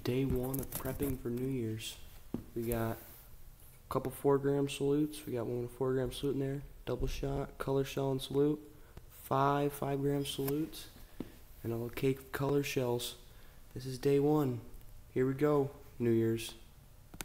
day one of prepping for New Year's. We got a couple 4-gram salutes. We got one with a 4-gram salute in there. Double shot, color shell and salute. 5 5-gram salutes. And a little cake of color shells. This is day one. Here we go, New Year's.